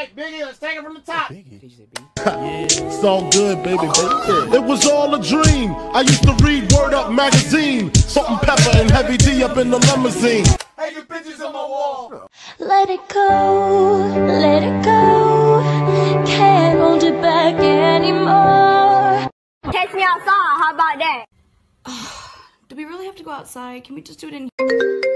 right, Biggie, let's take it from the top. It's all good, baby. It was all a dream. I used to read Word Up magazine. Salt and pepper and Heavy D up in the limousine. Hey, your pictures on my wall. Let it go, let it go. Can't hold it back anymore. Catch me outside, how about that? Do we really have to go outside? Can we just do it in here?